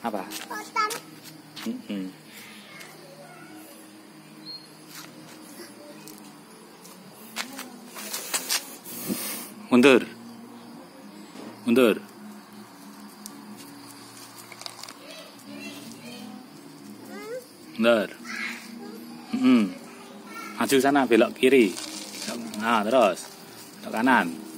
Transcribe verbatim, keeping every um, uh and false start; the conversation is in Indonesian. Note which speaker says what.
Speaker 1: Apa?
Speaker 2: Hutan.
Speaker 1: Mm-mm. Mundur. Mundur. Mundur. Mm-mm. Maju sana, belok kiri. Nah, terus belok kanan.